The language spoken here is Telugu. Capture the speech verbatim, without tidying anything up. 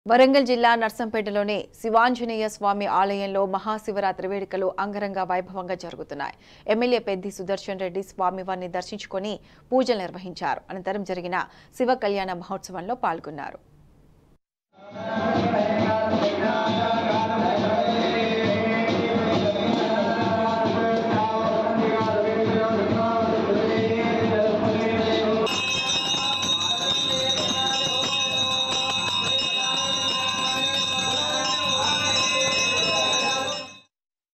వరంగల్ జిల్లా నర్సంపేటలోని శివాంజనేయ స్వామి ఆలయంలో మహాశివరాత్రి వేడుకలు అంగరంగ వైభవంగా జరుగుతున్నాయి. ఎమ్మెల్యే పెద్ది సుదర్శన్ రెడ్డి స్వామివారిని దర్శించుకొని పూజలు నిర్వహించారు. అనంతరం జరిగిన శివ కళ్యాణ మహోత్సవంలో పాల్గొన్నారు.